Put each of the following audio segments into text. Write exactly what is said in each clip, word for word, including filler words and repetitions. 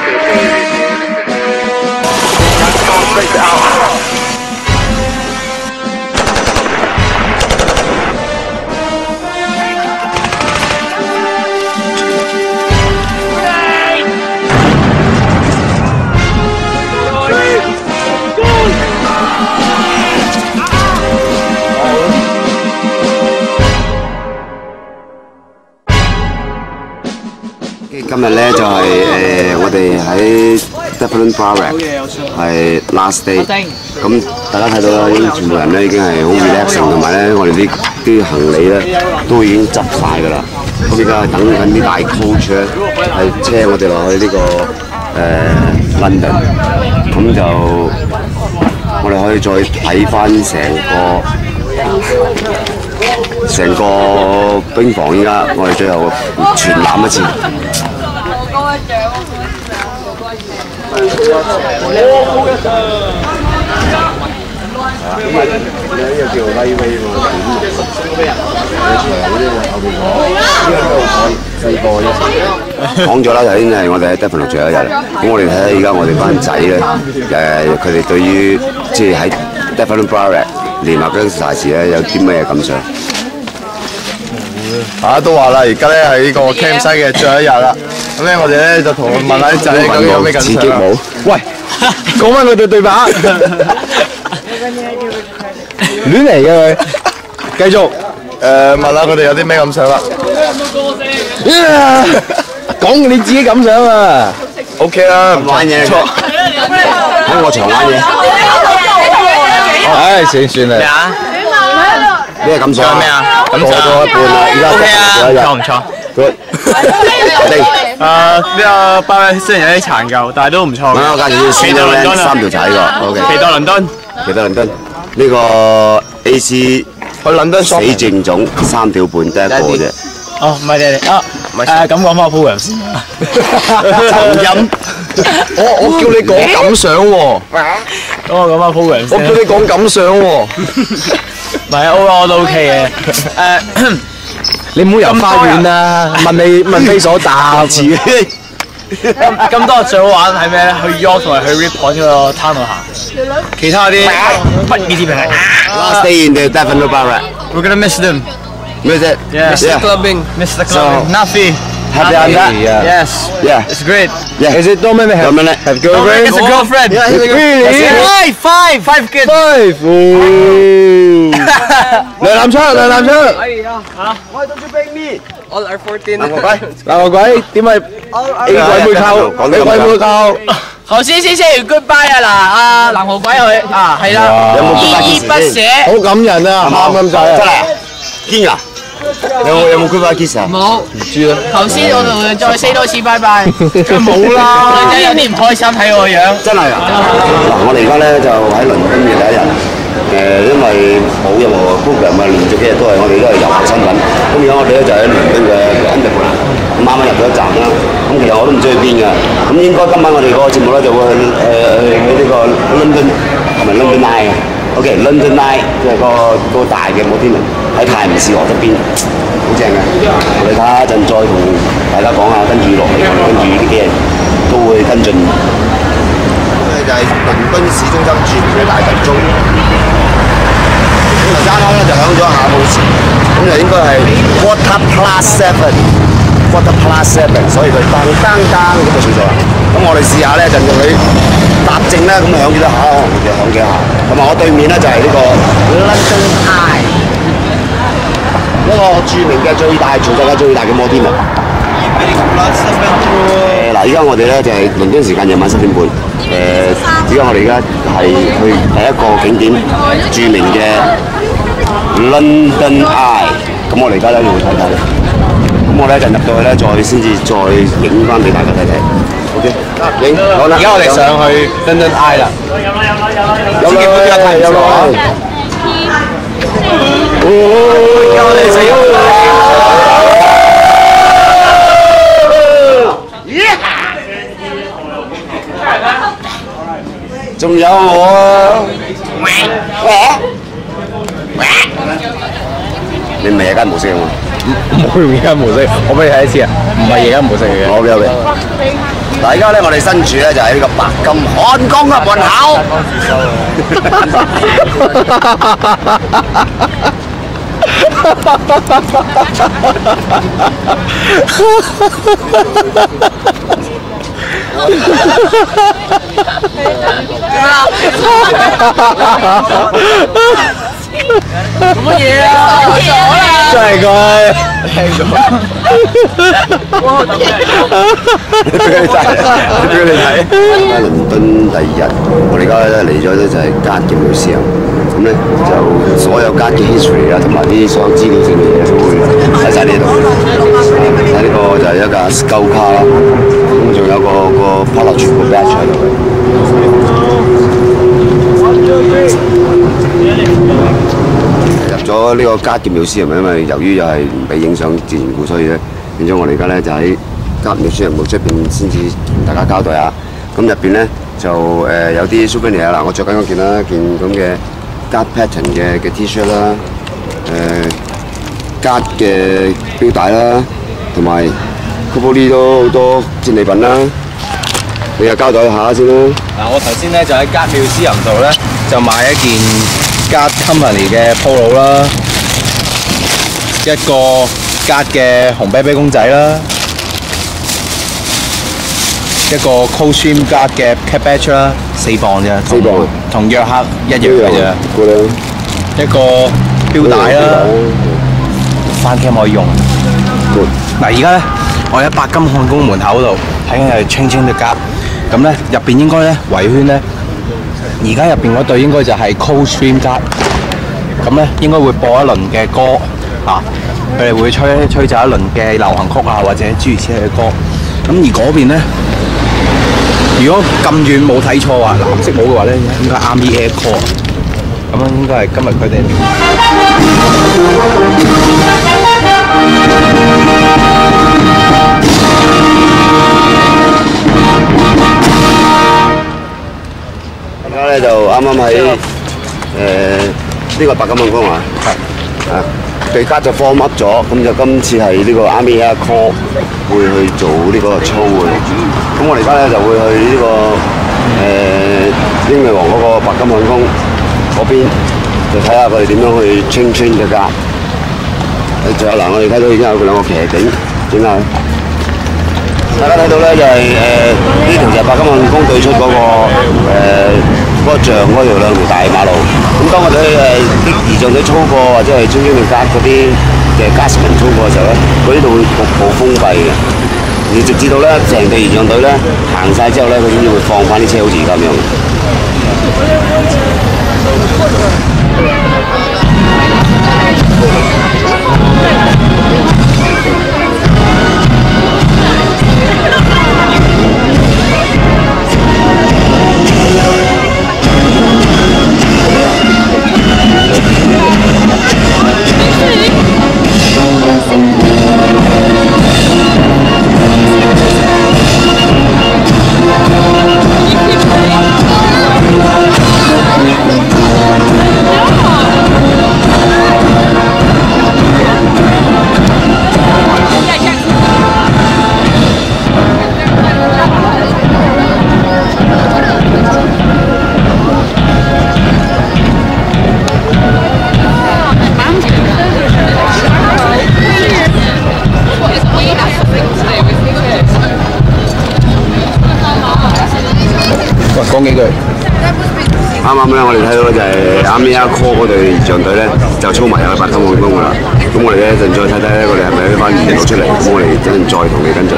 今日咧就係、誒、我哋喺 Devlin Barrack 係 last day， 咁大家睇到啦，已經全部人咧已經係好 relaxing， 同埋咧我哋啲啲行李咧都已經執晒㗎啦。咁而家係等緊啲大 coach 咧係車我哋落去呢、個誒、London， 咁就我哋可以再睇翻成個成個冰房。依家我哋最後全攬一次。講咗啦，頭先係我哋喺 Devlin 最後一日，咁我哋睇下而家我哋班仔咧，誒佢哋對於即係喺 Devlin Barrack 連埋嗰啲大事咧有啲咩感想？ 大家都話啦，而家咧係呢個 camp 西嘅最後一日啦。咁咧，我哋咧就同佢問下啲仔究竟有咩感想啦。喂，講翻佢對對白，亂嚟嘅佢。繼續誒問下佢哋有啲咩感想啦。講你自己感想啊。O K 啦，唔玩嘢。喺我場玩嘢。唉，算算啦。咩啊？咩感想？咩啊？過咗一半啦，而家仲有一日。錯唔錯？誒呢個包咧雖然有啲殘舊，但係都唔錯嘅。我介紹先，期待倫敦三條仔喎。OK。期待倫敦。期待倫敦。呢個 A C 去倫敦死正總三條半得一個啫。哦，唔係你啊，誒咁講翻 program 先。沉音。我我叫你講感想喎。咁我講翻 program 先。我叫你講感想喎。唔係啊 ，overall 都 OK 嘅。誒。你唔好遊花園啦，問你問非所答。咁咁多日最好玩係咩咧？去 York 同埋去 Ripon 嗰個攤度行。其他啲不義之評係。Last day in the Devlin Barrack. We're gonna miss them. Miss it. Yeah. Miss the clubbing. Miss the clubbing. Nafi. Happy on that? Yes. Yeah. It's great. Yeah. Is it Dominic? Dominic. Have girlfriend? It's a girlfriend. Yeah. Really? Five. Five. Five kids. Five. 梁南昌，梁南昌。哎呀，嚇！Why don't you bring me? All are fourteen. 南國鬼，南國鬼，點解 A 鬼妹溝 ？A 鬼妹溝。頭先先 say goodbye 啊嗱，阿南河鬼佢啊係啦，依依不捨。好感人啊，喊咁滯啊！真係堅㗎。有冇有冇 goodbye kiss 啊？冇，唔知啦。頭先我同佢再 say 多次拜拜，冇啦。女仔有啲唔開心睇我樣。真係啊！嗱，我哋而家咧就喺倫敦嘅第一日。誒，因為冇任何 program 啊，連續幾日都係我哋都係遊客身份。咁而家我哋咧就喺倫敦嘅 Underground 啦，咁啱啱入咗一站啦。咁其實我都唔知去邊㗎。咁應該今晚我哋嗰個節目咧就會去誒去去呢個 London 係咪 London Eye 啊 ？OK，London Eye 即係個個大嘅摩天輪喺泰晤士河側邊，好正嘅。我哋睇下一陣再同大家講下，跟住落嚟，跟住呢幾日都會跟進。就係倫敦市中心著名嘅大笨鐘。咁頭先啱啱咧就響咗下午時，咁就應該係 quarter past seven，quarter past seven， 所以佢當當當咁就算咗啦。咁我哋試下咧就用佢答正啦，咁響幾多下，可能就響幾下。同埋我對面咧就係呢個 London Eye， 一個著名嘅最大全世界最大嘅摩天輪。誒嗱，而家我哋咧就係倫敦時間夜晚七點半。誒，而家我哋而家係去第一個景點，著名嘅 London Eye。咁我哋而家咧要去睇睇。咁我哋一陣入到去咧，再先至再影翻俾大家睇睇。OK， 影好啦。而家我哋上去 London Eye 啦。有啦，有啦，有啦。哦，而家我哋死仲有我啊！你唔係夜間模式啊嘛？唔冇用夜間模式，我俾你睇一次啊！唔係夜間模式嘅。我俾我俾。 嗱，而家咧我哋身處咧就喺呢個白金漢宮嘅門口。 做乜嘢啊？ 真係佢。 聽咗。俾佢睇，俾佢哋睇。倫敦第二日，我哋而家咧嚟咗咧就係間嘅 museum，咁咧就所有間嘅 history 啊，同埋啲所有資料性嘅嘢都會喺晒呢度。睇呢個就係一架 Scout car 啦，咁仲有個個 pilot 全部 badge 喺度嘅。入咗呢個間嘅 museum，因為由於又係唔俾影相自然故，所以咧變咗我哋而家咧就喺間 museum出邊先至同大家交代下。咁入邊咧就誒、呃、有啲 souvenir 啦，我着緊嗰件啦，件咁嘅 Guard pattern 嘅嘅 T-shirt 啦，誒 Guard 嘅錶帶啦，同埋 Coopoli 都好多戰利品啦。你又交代下先啦。 嗱，我頭先咧就喺 Guard Museum 度咧就買一件 Guard Company 嘅 polo 啦，一個 Guard 嘅紅啤啤公仔啦，一個 Coldstream Guard 嘅 cap badge 啦，四磅啫， 四磅， 同約克一樣嘅啫。一個錶帶啦，翻 cam 可以用。嗱，而家咧我喺白金漢宮門口度睇緊係清清嘅 Guard，咁咧入邊應該咧圍圈咧。而家入邊嗰隊應該就係 Coldstream Guard， 咁咧應該會播一輪嘅歌啊，佢哋會吹吹奏一輪嘅流行曲啊，或者諸如此類嘅歌。咁而嗰邊咧，如果咁遠冇睇錯話，藍色帽嘅話咧，應該 Army Air Corps， 咁樣應該係今日佢哋。 而家咧就啱啱喺誒呢個白金漢宮啊，啊，佢加咗 form up 咗，咁就今次係呢個 Army Air Corps 會去做呢個操嘅。咁我哋而家咧就會去呢、這個誒、呃、英女王嗰個白金漢宮嗰邊，就睇下佢哋點樣去清穿嘅㗎。誒，仲有嗱，我哋睇到已經有佢兩個騎警整下。大家睇到咧就係誒呢條就係白金漢宮對出嗰、那個誒嗰、呃那個像嗰條兩條大馬路。咁當我哋誒啲儀仗隊操過或者係中央嘅格嗰啲嘅 Guardsmen 操過嘅時候咧，佢呢度會局部封閉嘅。你直至到咧成隊儀仗隊咧行晒之後咧，佢先至會放翻啲車好似而家咁樣。講幾句。啱啱咧，我哋睇到咧就係 Army Air Corps 嗰隊儀仗隊咧，就操埋入去白金漢宮㗎啦。咁我哋咧一陣再睇睇咧，我哋係咪喺翻沿路出嚟？咁我哋一陣再同你跟進。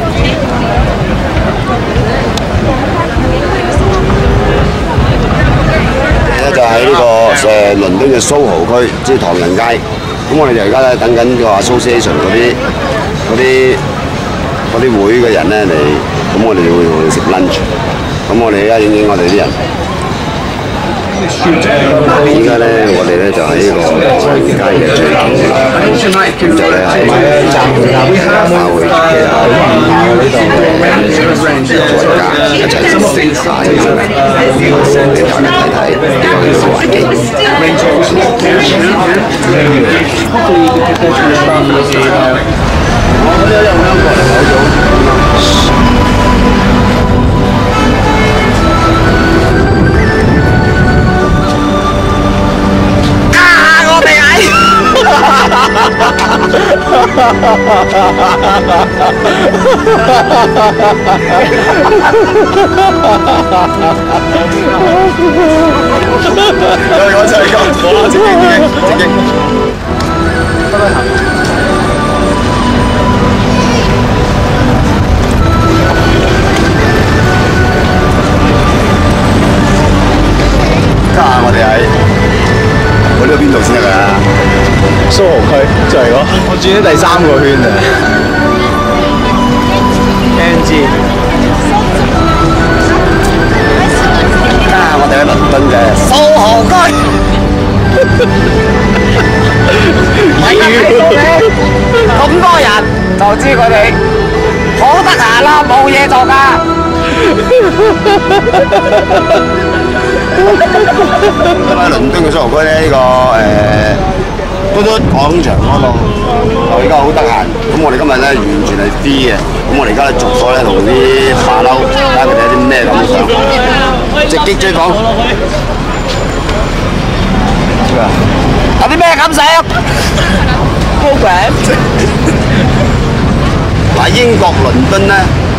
咧就喺呢個誒倫敦嘅蘇豪區，即係唐人街。咁我哋就而家咧等緊個 association 嗰啲嗰啲嗰啲會嘅人咧嚟，咁我哋就會同佢哋食 lunch。咁我哋而家影影我哋啲人。而家咧，我哋咧就喺呢個唐人街嘅最頂啦。咁就咧喺馬會嘅在家一齊食下嘢啦。俾大家睇睇呢個環境。 我真係咁，我正經正經正經。家下我哋喺去到邊度先得㗎？ 蘇豪區就係嗰，我轉咗第三個圈啊。N G。 家下我哋喺倫敦嘅蘇豪區。 大家睇到嘅咁多人，就知佢哋好得閒啦，冇嘢做㗎。 咁喺倫敦嘅蘇豪區咧，呢個誒嘟嘟廣場嗰度，就而家好得閒。咁我哋今日咧完全係 free 嘅。咁我哋而家咧逐個咧同啲馬騮睇下佢哋有啲咩感想，直擊追講。有啲咩感想 ？Program 嗱，英國倫敦咧。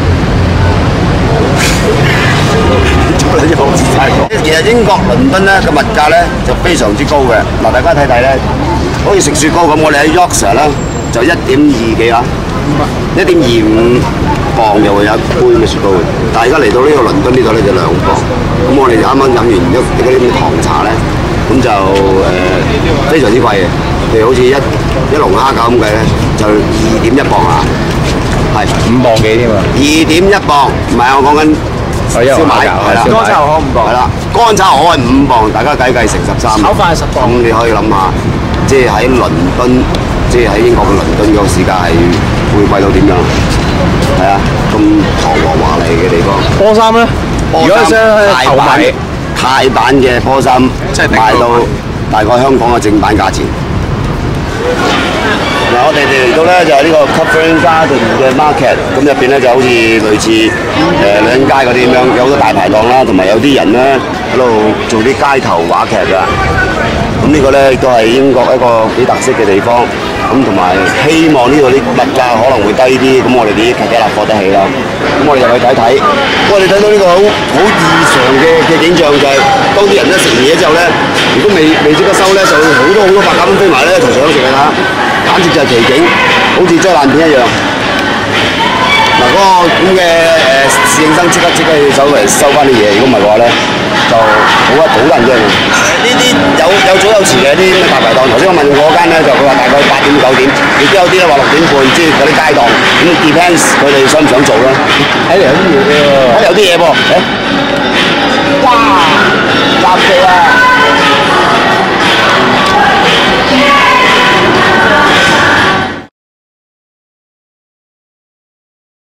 其實英國倫敦咧嘅物價咧就非常之高嘅。嗱，大家睇睇咧，好似食雪糕咁，我哋喺 Yorkshire 咧就一點二幾啊，一點二五磅就會有一杯嘅雪糕嘅。但係而家嚟到呢個倫敦呢度咧就兩磅。咁我哋啱啱飲完一嗰啲咁嘅糖茶咧，咁就誒、呃、非常之貴嘅。譬如好似一一籠蝦餃咁計咧，就二點一磅啊，係五磅幾添啊？ 二點一磅，唔係我講緊。燒賣係啦， 乾炒河五磅， 係啦，乾炒河係五磅，大家計計成十三。 炒飯係十磅。 咁你可以諗下，即係喺倫敦，即係喺英國嘅倫敦嗰個市價係會貴到點樣？係啊，咁堂皇華麗嘅地方。 波衫咧，如果想購買泰版嘅波衫，賣到大概香港嘅正版價錢。嗱，我哋嚟到咧就係呢個 Covent Garden 嘅 market， 咁入邊咧就好似類似誒兩街嗰啲咁樣，有好多大排檔啦，同埋有啲人咧喺度做啲街頭話劇㗎。咁呢個咧亦都係英國一個幾特色嘅地方。咁同埋希望呢度啲物價可能會低啲，咁我哋啲劇集立貨得起啦。咁我哋入去睇睇。我哋睇到呢個好好異常嘅嘅景象就係、是，當啲人咧食完嘢之後咧，如果未未即刻收咧，就會好多好多白鴿咁飛埋咧，同上食嘅嚇。簡直就係奇景，好似災難片一樣。嗱，嗰個咁嘅誒侍應生即刻即刻要走嚟收翻啲嘢，如果唔係嘅話咧，就好啊好難嘅。呢啲有有早有遲嘅啲咩大排檔，頭先我問我間咧，就佢話大概八點九點，亦都有啲咧話六點半，即係嗰啲街檔。咁 depends 佢哋想唔想做啦。 睇嚟有啲嘢喎， 睇嚟有啲嘢噃，誒，哇！雜技啊！